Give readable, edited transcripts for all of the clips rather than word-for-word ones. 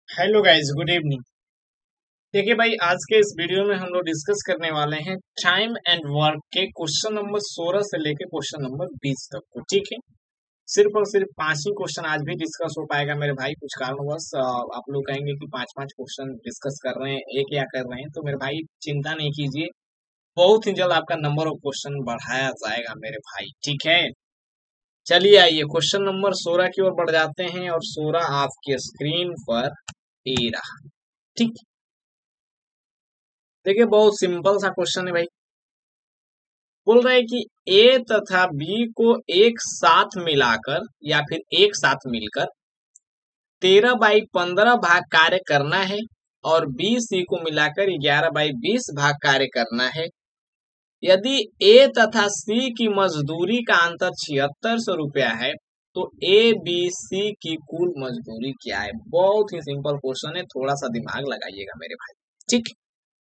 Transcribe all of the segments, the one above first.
Hello guys, good evening. देखिए भाई, आज के इस वीडियो में हम लोग डिस्कस करने वाले हैं टाइम एंड वर्क के क्वेश्चन नंबर 16 से लेके क्वेश्चन नंबर 20 तक को। ठीक है, सिर्फ और सिर्फ 5 ही क्वेश्चन आज भी डिस्कस हो पाएगा मेरे भाई। कुछ कारणवश आप लोग कहेंगे कि 5-5 क्वेश्चन डिस्कस कर रहे हैं, एक या कर रहे हैं, तो मेरे भाई चिंता नहीं कीजिए, बहुत ही जल्द आपका नंबर ऑफ क्वेश्चन बढ़ाया जाएगा मेरे भाई। ठीक है, चलिए आइए क्वेश्चन नंबर 16 की ओर बढ़ जाते हैं, और 16 आपके स्क्रीन पर ये रहा। ठीक, देखिए बहुत सिंपल सा क्वेश्चन है भाई। बोल रहे हैं कि ए तथा बी को एक साथ मिलाकर या फिर एक साथ मिलकर 13/15 भाग कार्य करना है, और बी सी को मिलाकर 11/20 भाग कार्य करना है। यदि ए तथा सी की मजदूरी का अंतर 7600 रुपया है, तो ए बी सी की कुल मजदूरी क्या है। बहुत ही सिंपल क्वेश्चन है, थोड़ा सा दिमाग लगाइएगा मेरे भाई। ठीक,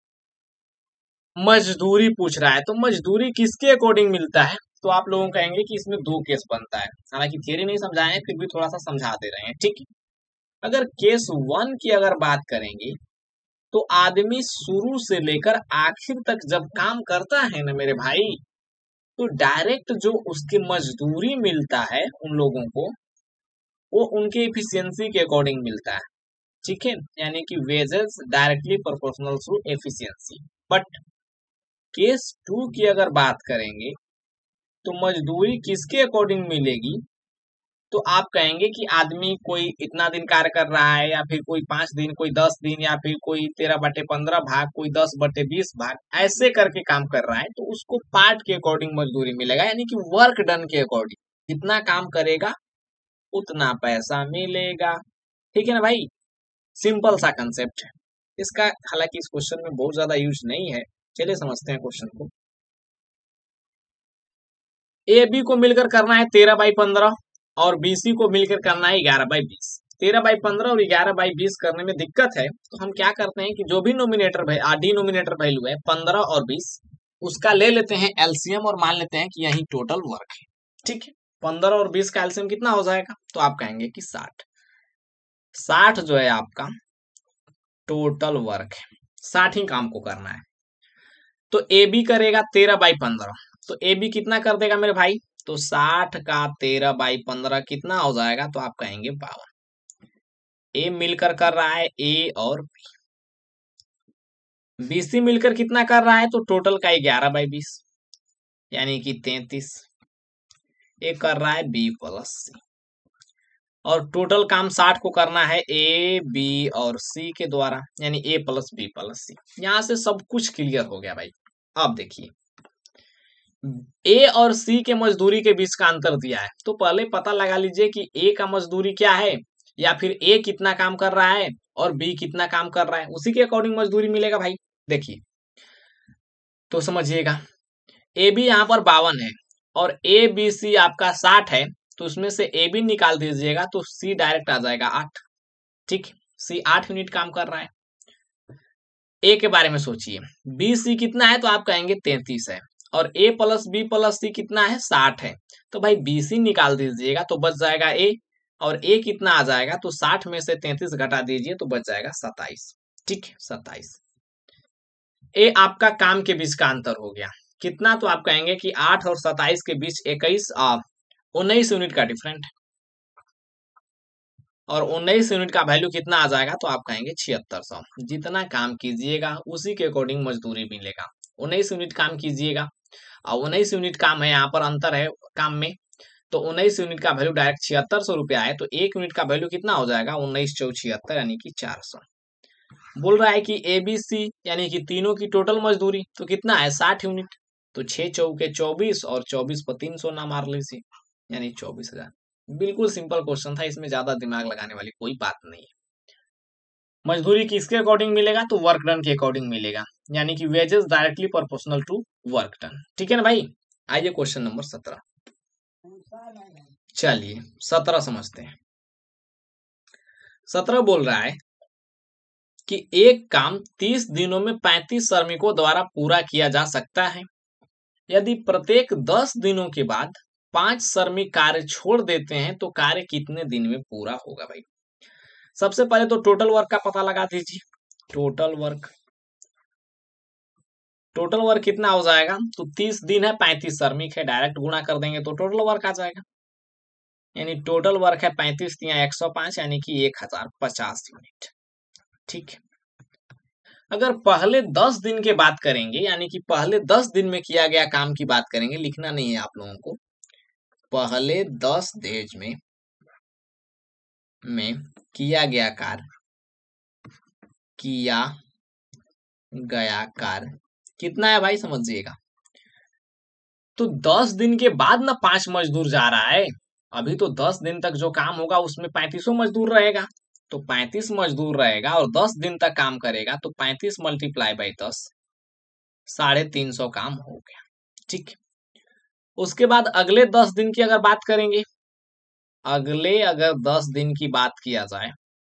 मजदूरी पूछ रहा है, तो मजदूरी किसके अकॉर्डिंग मिलता है। तो आप लोगों कहेंगे कि इसमें दो केस बनता है, हालांकि थियरी नहीं समझाए हैं, फिर भी थोड़ा सा समझा दे रहे हैं। ठीक है, अगर केस 1 की अगर बात करेंगे, तो आदमी शुरू से लेकर आखिर तक जब काम करता है ना मेरे भाई, तो डायरेक्ट जो उसकी मजदूरी मिलता है उन लोगों को, वो उनके एफिशिएंसी के अकॉर्डिंग मिलता है। ठीक है, यानी कि wages directly proportional to efficiency. But case 2 की अगर बात करेंगे, तो मजदूरी किसके अकॉर्डिंग मिलेगी। तो आप कहेंगे कि आदमी कोई इतना दिन कार्य कर रहा है, या फिर कोई 5 दिन, कोई 10 दिन, या फिर कोई 13/15 भाग, कोई 10/20 भाग, ऐसे करके काम कर रहा है, तो उसको पार्ट के अकॉर्डिंग मजदूरी मिलेगा, यानी कि वर्क डन के अकॉर्डिंग। जितना काम करेगा उतना पैसा मिलेगा। ठीक है ना भाई, सिंपल सा कंसेप्ट है इसका। हालांकि इस क्वेश्चन में बहुत ज्यादा यूज नहीं है, चलिए समझते हैं क्वेश्चन को। ए बी को मिलकर करना है 13/15, और बीसी को मिलकर करना है 11/20। 13/15 और 11/20 करने में दिक्कत है, तो हम क्या करते हैं कि जो भी नोमिनेटर डिनोमिनेटर वैल्यू है 15 और 20, उसका ले लेते हैं एलसीएम, और मान लेते हैं कि यही टोटल वर्क है। ठीक है, 15 और 20 का एलसीएम कितना हो जाएगा, तो आप कहेंगे कि 60। 60 जो है आपका टोटल वर्क है, 60 ही काम को करना है। तो ए बी करेगा 13/15, तो ए बी कितना कर देगा मेरे भाई, तो 60 का 13/15 कितना हो जाएगा, तो आप कहेंगे 52। ए मिलकर कर रहा है ए और बी सी मिलकर कितना कर रहा है, तो टोटल का 11/20, यानी कि 33। ए कर रहा है बी प्लस सी, और टोटल काम 60 को करना है ए बी और सी के द्वारा, यानी A plus B plus C. यहां से सब कुछ क्लियर हो गया भाई। अब देखिए, ए और सी के मजदूरी के बीच का अंतर दिया है, तो पहले पता लगा लीजिए कि ए का मजदूरी क्या है, या फिर ए कितना काम कर रहा है और बी कितना काम कर रहा है, उसी के अकॉर्डिंग मजदूरी मिलेगा भाई। देखिए, तो समझिएगा, ए बी यहाँ पर 52 है, और ए बी सी आपका 60 है, तो उसमें से ए बी निकाल दीजिएगा, तो सी डायरेक्ट आ जाएगा 8। ठीक, सी 8 यूनिट काम कर रहा है। ए के बारे में सोचिए, बी सी कितना है, तो आप कहेंगे 33 है, और A plus B plus C कितना है, 60 है। तो भाई बी सी निकाल दीजिएगा, तो बच जाएगा ए, और ए कितना आ जाएगा, तो 60 में से 33 घटा दीजिए, तो बच जाएगा 27। ठीक, 27। ए आपका काम के बीच का अंतर हो गया कितना, तो आप कहेंगे कि 8 और 27 के बीच 19 यूनिट का डिफरेंट है, और 19 यूनिट का वैल्यू कितना आ जाएगा, तो आप कहेंगे 7600। जितना काम कीजिएगा उसी के अकॉर्डिंग मजदूरी मिलेगा। 19 यूनिट काम कीजिएगा, और 19 यूनिट काम है, यहाँ पर अंतर है काम में, तो 19 यूनिट का वैल्यू डायरेक्ट 7600 रुपया है, तो 1 यूनिट का वैल्यू कितना हो जाएगा, 19 चौ 76, यानी कि 400। बोल रहा है कि ए बी सी यानी कि तीनों की टोटल मजदूरी तो कितना है, 60 यूनिट। तो 6 चौके 24, और 24 पर 300 ना मार लीजिए, यानी 24,000। बिल्कुल सिंपल क्वेश्चन था, इसमें ज्यादा दिमाग लगाने वाली कोई बात नहीं है। मजदूरी किसके अकॉर्डिंग मिलेगा, तो वर्क डन के अकॉर्डिंग मिलेगा, यानी कि wages directly proportional to work done. ठीक है ना भाई, आइए क्वेश्चन नंबर 17। चलिए 17 समझते हैं। 17 बोल रहा है कि एक काम 30 दिनों में 35 श्रमिकों द्वारा पूरा किया जा सकता है। यदि प्रत्येक 10 दिनों के बाद 5 श्रमिक कार्य छोड़ देते हैं, तो कार्य कितने दिन में पूरा होगा भाई। सबसे पहले तो टोटल वर्क का पता लगा दीजिए। टोटल वर्क कितना हो जाएगा? तो 30 दिन है, 35 श्रमिक है, डायरेक्ट गुणा कर देंगे तो टोटल वर्क आ जाएगा। यानी टोटल वर्क है 35 या 105 यानी कि 1050 यूनिट। ठीक है। अगर पहले 10 दिन के बात करेंगे, यानी कि पहले 10 दिन में किया गया काम की बात करेंगे, लिखना नहीं है आप लोगों को। पहले 10 डेज में किया गया कार्य कितना है भाई, समझिएगा। तो 10 दिन के बाद ना 5 मजदूर जा रहा है। अभी तो 10 दिन तक जो काम होगा उसमें 35 मजदूर रहेगा। तो 35 मजदूर रहेगा और 10 दिन तक काम करेगा, तो 35 मल्टीप्लाई बाई 10, 350 काम हो गया। ठीक। उसके बाद अगले 10 दिन की अगर बात करेंगे, अगर 10 दिन की बात किया जाए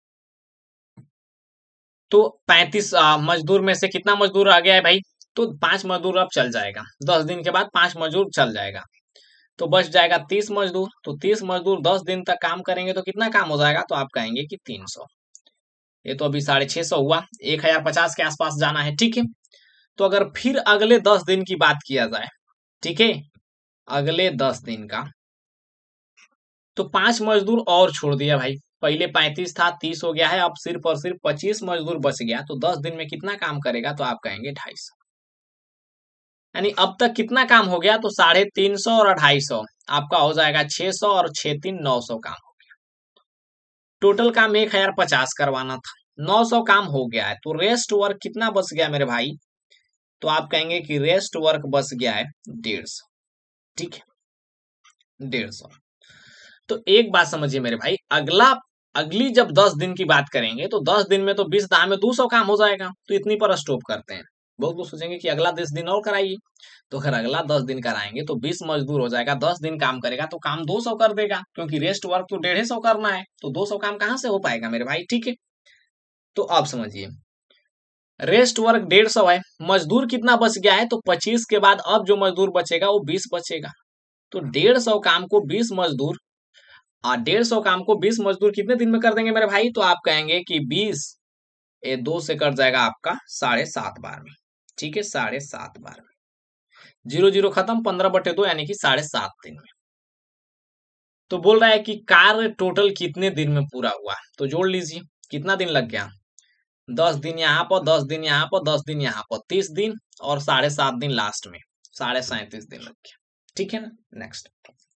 तो 35 मजदूर में से कितना मजदूर आ गया है भाई? तो 5 मजदूर अब चल जाएगा। 10 दिन के बाद 5 मजदूर चल जाएगा, तो बच जाएगा 30 मजदूर। तो 30 मजदूर 10 दिन तक काम करेंगे तो कितना काम हो जाएगा? तो आप कहेंगे कि 300। ये तो अभी 650 हुआ, 1050 के आसपास जाना है। ठीक है। तो अगर फिर अगले 10 दिन की बात किया जाए, ठीक है, अगले 10 दिन का, तो 5 मजदूर और छोड़ दिया भाई। पहले 35 था, 30 हो गया है, अब सिर्फ और सिर्फ 25 मजदूर बच गया। तो 10 दिन में कितना काम करेगा? तो आप कहेंगे 250। यानी अब तक कितना काम हो गया? तो 350 और 250 आपका हो जाएगा 600 और 6 3 900 काम हो गया। टोटल काम 1050 करवाना था, 900 काम हो गया है। तो रेस्ट वर्क कितना बच गया मेरे भाई? तो आप कहेंगे कि रेस्ट वर्क बच गया है 150। ठीक है, 150। तो एक बात समझिए मेरे भाई, अगली जब 10 दिन की बात करेंगे तो 10 दिन में तो 20 दाह में 200 काम हो जाएगा। तो इतनी पर स्टॉप करते हैं। बहुत लोग सोचेंगे कि अगला 10 दिन और कराइए। तो अगर अगला 10 दिन कराएंगे तो 20 मजदूर हो जाएगा, 10 दिन काम करेगा तो काम 200 कर देगा, क्योंकि रेस्ट वर्क तो 150 करना है। तो 200 काम कहाँ से हो पाएगा मेरे भाई? ठीक है। तो आप समझिए, रेस्ट वर्क 150 है, मजदूर कितना बच गया है? तो 25 के बाद अब जो मजदूर बचेगा वो 20 बचेगा। तो 150 काम को 20 मजदूर 150 काम को 20 मजदूर कितने दिन में कर देंगे मेरे भाई? तो आप कहेंगे कि 20 ये 2 से कट जाएगा आपका 7.5 बार में। ठीक है, 7.5 बार में, 0 0 खत्म, 15/2 यानी कि 7.5 दिन में। तो बोल रहा है कि कार्य टोटल कितने दिन में पूरा हुआ? तो जोड़ लीजिए कितना दिन लग गया। 10 दिन यहाँ पर, 10 दिन यहाँ पर, 10 दिन यहाँ पर, 30 दिन और 7.5 दिन लास्ट में, 37.5 दिन लग गया। ठीक है ना। नेक्स्ट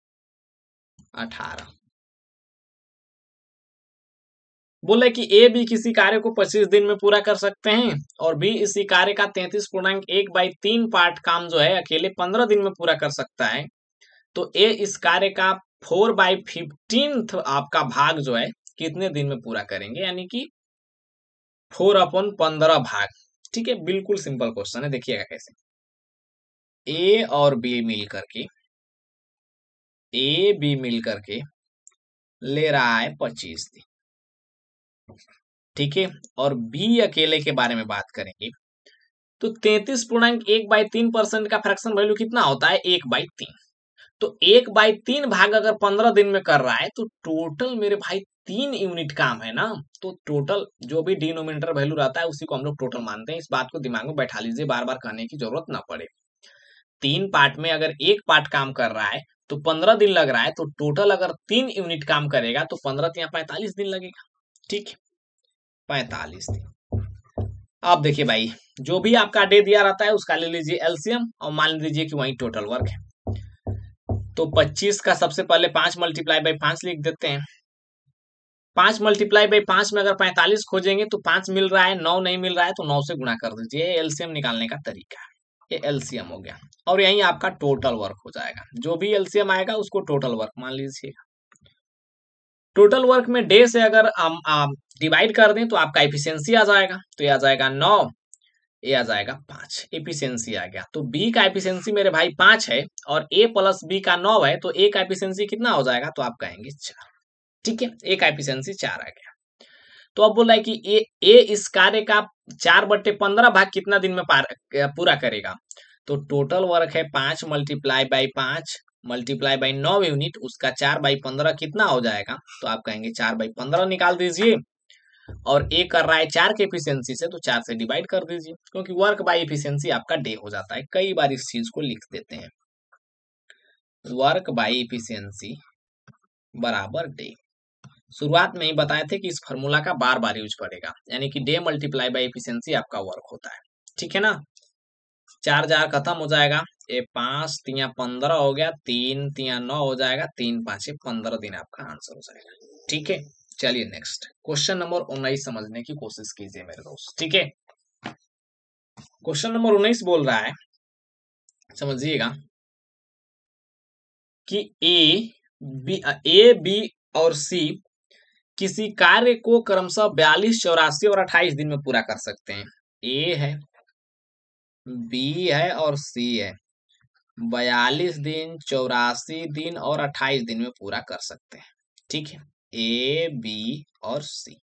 18 बोले कि ए बी किसी कार्य को 25 दिन में पूरा कर सकते हैं और बी इसी कार्य का 33.1/3 पार्ट काम जो है अकेले 15 दिन में पूरा कर सकता है। तो ए इस कार्य का 4/15 आपका भाग जो है कितने दिन में पूरा करेंगे? यानी कि 4/15 भाग। ठीक है, बिल्कुल सिंपल क्वेश्चन है, देखिएगा कैसे। ए बी मिल करके ले रहा है 25 दिन। ठीक है, और बी अकेले के बारे में बात करेंगे तो 33.1/3% का फ्रैक्शन वैल्यू कितना होता है? 1/3। तो 1/3 भाग अगर 15 दिन में कर रहा है तो टोटल मेरे भाई 3 यूनिट काम है ना। तो टोटल जो भी डिनोमिनेटर वैल्यू रहता है उसी को हम लोग टोटल मानते हैं। इस बात को दिमाग में बैठा लीजिए, बार बार कहने की जरूरत ना पड़े। 3 पार्ट में अगर एक पार्ट काम कर रहा है तो 15 दिन लग रहा है, तो टोटल अगर 3 यूनिट काम करेगा तो 15 या 45 दिन लगेगा। ठीक है, 45 दिन। अब देखिए भाई, जो भी आपका डे दिया रहता है उसका ले लीजिए एलसीएम और मान लीजिए कि वही टोटल वर्क है। तो 25 का सबसे पहले 5 मल्टीप्लाई बाई 5 लिख देते हैं। 5 मल्टीप्लाई बाई 5 में अगर 45 खोजेंगे तो 5 मिल रहा है, 9 नहीं मिल रहा है तो 9 से गुणा कर दीजिए। एलसीएम निकालने का तरीका है, ये एलसीएम हो गया और यही आपका टोटल वर्क हो जाएगा। जो भी एलसीएम आएगा उसको टोटल वर्क मान लीजिएगा। टोटल वर्क में डे से अगर हम डिवाइड कर दें तो आपका एफिशिएंसी आ जाएगा। तो ये आ जाएगा 9, ये आ जाएगा 5, एफिशिएंसी आ गया। तो बी का एफिशिएंसी मेरे भाई 5 है और ए प्लस बी का 9 है, तो ए का एफिशिएंसी कितना हो जाएगा? तो आप कहेंगे 4। ठीक है, ए का एफिशिएंसी 4 आ गया। तो अब बोल रहा है कि ए इस कार्य का 4/15 भाग कितना दिन में पूरा करेगा? तो टोटल वर्क है 5 multiply by 5 multiply by 9 unit, उसका 4/15 कितना हो जाएगा? तो आप कहेंगे 4/15 निकाल दीजिए और ए कर रहा है 4 के एफिशिएंसी से, तो 4 से डिवाइड कर दीजिए, क्योंकि वर्क बाय एफिशिएंसी आपका डे हो जाता है। कई बार इस चीज को लिख देते हैं, वर्क बाय एफिशिएंसी बराबर डे। शुरुआत में ही बताए थे कि इस फॉर्मूला का बार बार यूज पड़ेगा, यानी कि डे मल्टीप्लाई बाय एफिशिएंसी आपका वर्क होता है। ठीक है ना, 4 जार खत्म हो जाएगा, ये 5 तिया 15 हो गया, 3 तिया 9 हो जाएगा, 3 5 15 दिन आपका आंसर हो जाएगा। ठीक है, चलिए नेक्स्ट क्वेश्चन नंबर 19 समझने की कोशिश कीजिए मेरे दोस्त। ठीक है, क्वेश्चन नंबर 19 बोल रहा है, समझिएगा कि ए बी और सी किसी कार्य को क्रमशः 42, 84 और 28 दिन में पूरा कर सकते हैं। ए है, बी है और सी है, 42 दिन, 84 दिन और 28 दिन में पूरा कर सकते हैं। ठीक है, ए बी और सी।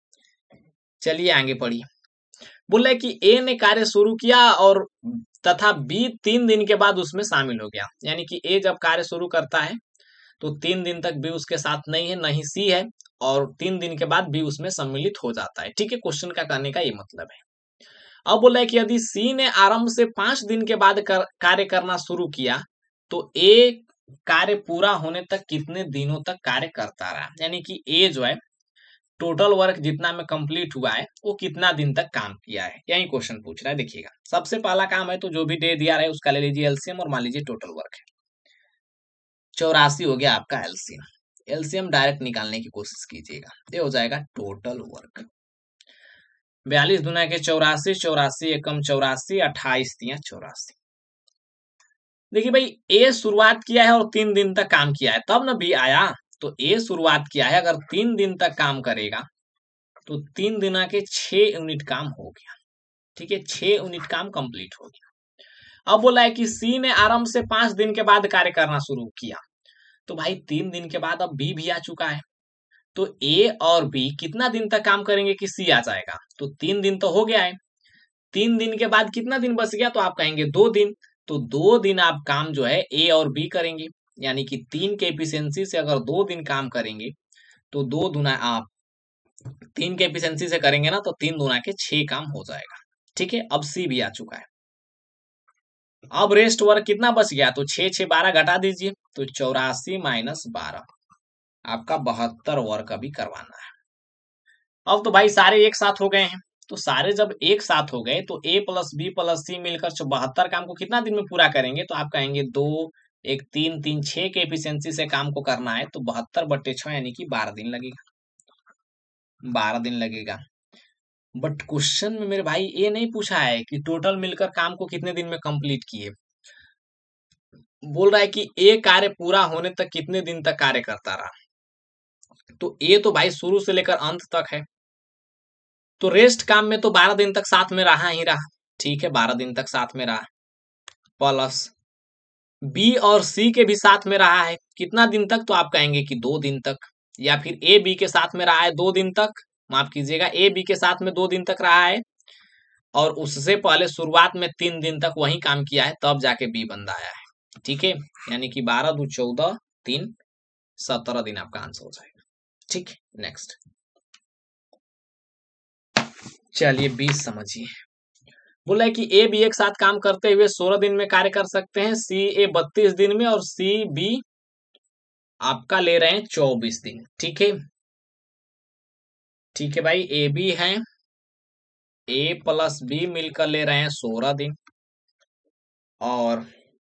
चलिए आगे पढ़िए। बोला है कि ए ने कार्य शुरू किया और तथा बी 3 दिन के बाद उसमें शामिल हो गया, यानी कि ए जब कार्य शुरू करता है तो 3 दिन तक बी उसके साथ नहीं है, नहीं सी है, और 3 दिन के बाद बी उसमें सम्मिलित हो जाता है। ठीक है, क्वेश्चन का कहने का ये मतलब है। अब बोला है कि यदि सी ने आरंभ से 5 दिन के बाद कार्य करना शुरू किया तो ए कार्य पूरा होने तक कितने दिनों तक कार्य करता रहा, यानी कि ए जो है टोटल वर्क जितना में कंप्लीट हुआ है वो कितना दिन तक काम किया है, यही क्वेश्चन पूछ रहा है। देखिएगा, सबसे पहला काम है तो जो भी डे दिया रहा है उसका ले लीजिए एलसीएम और मान लीजिए टोटल वर्क है। 84 हो गया आपका एलसीएम, एलसीएम डायरेक्ट निकालने की कोशिश कीजिएगा, ये हो जाएगा टोटल वर्क। 42 दुना के 84, 84 एकम 84, 28 दिया 84। देखिए भाई, ए शुरुआत किया है और 3 दिन तक काम किया है, तब ना बी आया। तो ए शुरुआत किया है, अगर 3 दिन तक काम करेगा तो 3 दिना के 6 यूनिट काम हो गया। ठीक है, 6 यूनिट काम कंप्लीट हो गया। अब बोला है कि सी ने आरंभ से 5 दिन के बाद कार्य करना शुरू किया, तो भाई 3 दिन के बाद अब बी भी आ चुका है, तो ए और बी कितना दिन तक काम करेंगे कि सी आ जाएगा, तो 3 दिन तो हो गया है। 3 दिन के बाद कितना दिन बच गया, तो आप कहेंगे 2 दिन, तो 2 दिन आप काम जो है ए और बी करेंगे, यानी कि 3 के एफिशिएंसी से अगर 2 दिन काम करेंगे तो 2 दुना आप 3 के एफिशिएंसी से करेंगे ना, तो 3 दुना के 6 काम हो जाएगा। ठीक है, अब सी भी आ चुका है। अब रेस्ट वर्क कितना बच गया, तो 6 6 12 घटा दीजिए, तो 84 माइनस 12 आपका 72 वर्क अभी करवाना है। अब तो भाई सारे एक साथ हो गए हैं, तो सारे जब एक साथ हो गए तो A plus B plus C मिलकर 72 काम को कितना दिन में पूरा करेंगे, तो आप कहेंगे 2 1 3 3 6 के एफिशिएंसी से काम को करना है, तो 72/6 यानी कि 12 दिन लगेगा, 12 दिन लगेगा। बट क्वेश्चन में मेरे भाई ये नहीं पूछा है कि टोटल मिलकर काम को कितने दिन में कंप्लीट किए, बोल रहा है कि ए कार्य पूरा होने तक कितने दिन तक कार्य करता रहा। तो ए तो भाई शुरू से लेकर अंत तक है, तो रेस्ट काम में तो 12 दिन तक साथ में रहा ही रहा। ठीक है, 12 दिन तक साथ में रहा, प्लस बी और सी के भी साथ में रहा है कितना दिन तक, तो आप कहेंगे कि 2 दिन तक, या फिर ए बी के साथ में रहा है 2 दिन तक, माफ कीजिएगा ए बी के साथ में 2 दिन तक रहा है, और उससे पहले शुरुआत में 3 दिन तक वही काम किया है, तब जाके बी बंदा आया है। ठीक है, यानी कि 12 2 14 3 17 दिन आपका आंसर हो जाएगा। ठीक, नेक्स्ट चलिए 20 समझिए। बोला है कि ए बी एक साथ काम करते हुए 16 दिन में कार्य कर सकते हैं, सी ए 32 दिन में और सी बी आपका ले रहे हैं 24 दिन। ठीक है, ठीक है भाई, ए बी है, ए प्लस बी मिलकर ले रहे हैं 16 दिन, और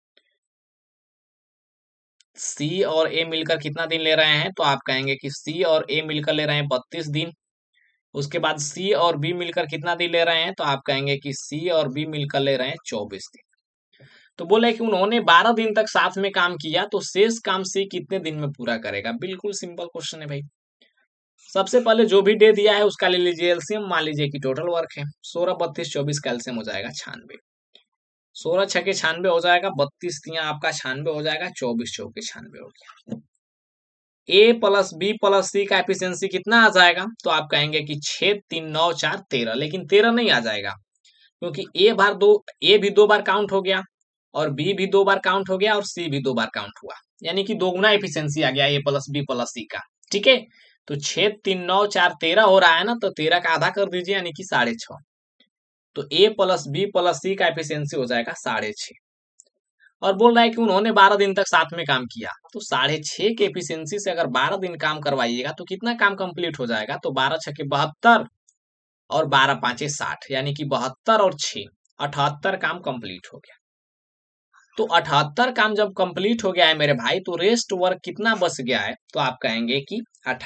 सी और ए मिलकर कितना दिन ले रहे हैं, तो आप कहेंगे कि सी और ए मिलकर ले रहे हैं 32 दिन। उसके बाद सी और बी मिलकर कितना दिन ले रहे हैं, तो आप कहेंगे कि सी और बी मिलकर ले रहे हैं 24 दिन। तो बोले कि उन्होंने 12 दिन तक साथ में काम किया, तो शेष काम सी कितने दिन में पूरा करेगा। बिल्कुल सिंपल क्वेश्चन है भाई। सबसे पहले जो भी डे दिया है उसका ले लीजिए एलसीएम, मान लीजिए कि टोटल वर्क है 16 32 24 का एलसीएम हो जाएगा 96, 16 छके 96 हो जाएगा, 32 तिया आपका 96 हो जाएगा, 24 चौके 96 हो गया। A plus B plus C का एफिशिएंसी कितना आ जाएगा, तो आप कहेंगे कि 6 3 9 4 13, लेकिन 13 नहीं आ जाएगा, क्योंकि ए भी 2 बार काउंट हो गया, और बी भी 2 बार काउंट हो गया, और सी भी 2 बार काउंट हुआ, यानी कि दोगुना एफिशिएंसी आ गया A plus B plus C का। ठीक है, तो 6 3 9 4 13 हो रहा है ना, तो 13 का आधा कर दीजिए यानी कि 6.5। तो A plus B plus C का एफिशिएंसी हो जाएगा 6.5। और बोल रहा है कि उन्होंने 12 दिन तक साथ में काम किया, तो 6.5 के एफिशिएंसी से अगर 12 दिन काम करवाइएगा तो कितना काम कंप्लीट हो जाएगा, तो 12 छके 72 और 12 पांचे 60, यानी कि 72 और 6 78 काम कंप्लीट हो गया। तो 78 काम जब कंप्लीट हो गया है मेरे भाई, तो रेस्ट वर्क कितना बच गया है, तो आप कहेंगे कि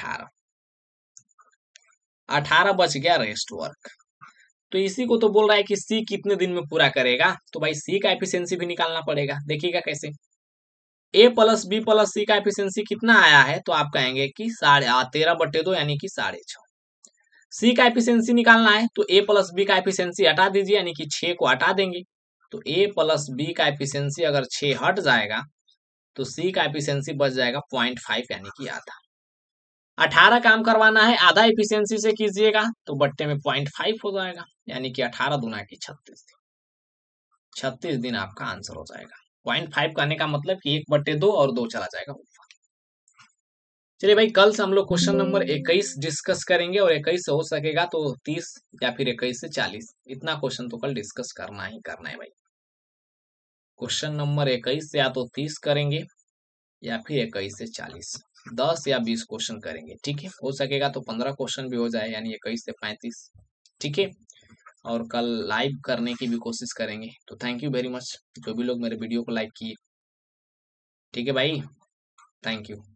18 बच गया रेस्ट वर्क। तो इसी को तो बोल रहा है कि सी कितने दिन में पूरा करेगा, तो भाई सी का एफिशिएंसी भी निकालना पड़ेगा। देखिएगा कैसे, A plus B plus C का एफिशिएंसी कितना आया है, तो आप कहेंगे कि 13/2 यानी कि 6.5। सी का एफिशिएंसी निकालना है, तो ए प्लस बी का एफिशिएंसी हटा दीजिए, यानी कि 6 को हटा देंगे। तो ए प्लस बी का एफिशिएंसी अगर 6 हट जाएगा, तो सी का एफिशिएंसी बच जाएगा 0.5 यानी कि आधा। 18 काम करवाना है, आधा एफिशिएंसी से कीजिएगा तो बट्टे में 0.5 हो जाएगा, यानी कि 18 दूना की 36 दिन। 36 दिन आपका आंसर हो जाएगा। 0.5 कहने का मतलब कि 1/2 और 2 चला जाएगा ऊपर। चलिए भाई, कल से हम लोग क्वेश्चन नंबर 21 डिस्कस करेंगे, और 21 से हो सकेगा तो 30 या फिर 21 से 40, इतना क्वेश्चन तो कल डिस्कस करना ही करना है भाई। क्वेश्चन नंबर 21 से या तो 30 करेंगे या फिर 21 से 40, 10 या 20 क्वेश्चन करेंगे, ठीक है। हो सकेगा तो 15 क्वेश्चन भी हो जाए, यानी 21 से 35, ठीक है। और कल लाइव करने की भी कोशिश करेंगे। तो थैंक यू वेरी मच जो भी लोग मेरे वीडियो को लाइक किए, ठीक है भाई, थैंक यू।